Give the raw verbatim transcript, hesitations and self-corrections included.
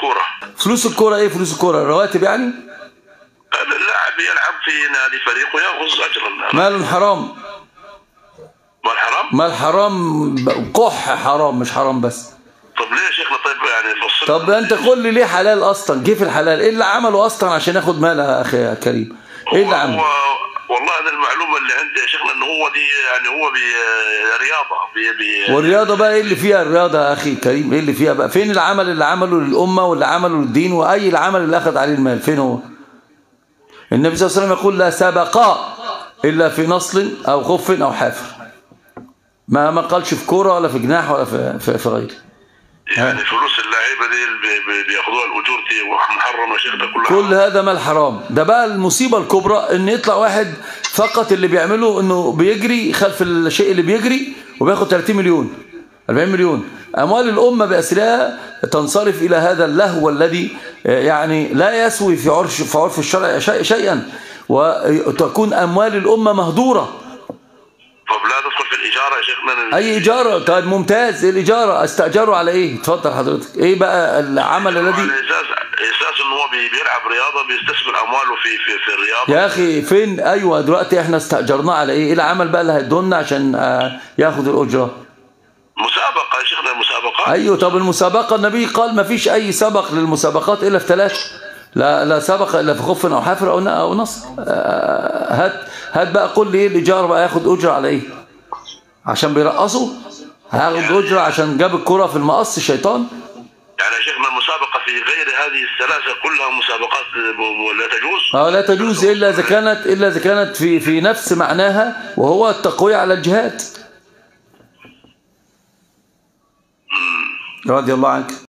الكوره. فلوس الكوره ايه؟ فلوس الكوره الرواتب يعني؟ اللاعب يلعب في نادي فريق وياخذ اجرا. مال حرام؟ مال حرام؟ مال حرام قح حرام مش حرام بس. طب ليه يا شيخنا؟ طيب يعني فصل. طب انت قول لي ليه حلال اصلا؟ كيف الحلال؟ ايه اللي عمله اصلا عشان ياخد مال يا اخي يا كريم؟ ايه اللي عمله؟ والله انا المعلومه اللي عندي يا شيخنا ان هو دي يعني هو برياضه بي بي والرياضه بقى ايه اللي فيها الرياضه يا اخي كريم؟ ايه اللي فيها بقى؟ فين العمل اللي عمله للامه واللي عمله للدين واي العمل اللي اخذ عليه المال؟ فين هو؟ النبي صلى الله عليه وسلم يقول لا سبقا الا في نصل او خف او حافر. ما ما قالش في كوره ولا في جناح ولا في في, في غيره. يعني فلوس اللعيبه دي اللي بياخدوها الاجور دي محرمه يا شيخنا كلها. كل هذا مال حرام. ده بقى المصيبه الكبرى ان يطلع واحد فقط اللي بيعمله انه بيجري خلف الشيء اللي بيجري وبياخد ثلاثين مليون أربعين مليون. اموال الامه باسرها تنصرف الى هذا اللهو الذي يعني لا يسوي في عرف في عرف الشرع شيئا، وتكون اموال الامه مهدوره. طب لا تدخل في الإجارة يا شيخنا؟ أي إجارة؟ طيب ممتاز. الإجارة استأجروا على إيه؟ اتفضل حضرتك. إيه بقى العمل الذي على أساس أساس إن هو بيلعب رياضة بيستثمر أمواله في في في الرياضة يا أخي. فين؟ أيوه دلوقتي إحنا استأجرناه على إيه؟ إيه العمل بقى اللي هيدولنا عشان ياخد الأجرة؟ مسابقة يا شيخنا. المسابقات. أيوه. طب المسابقة النبي قال ما فيش أي سبق للمسابقات إلا في ثلاث. لا لا سبق إلا في خف أو حافر أو أو نص. هات هات بقى قول لي إيه الإيجار بقى؟ ياخد أجرة على إيه؟ عشان بيرقصوا؟ هاخد أجرة عشان جاب الكرة في المقص الشيطان؟ يعني يا شيخنا المسابقة في غير هذه الثلاثة كلها مسابقات لا تجوز؟ اه لا تجوز إلا إذا كانت إلا إذا كانت في في نفس معناها وهو التقوية على الجهاد. رضي الله عنك.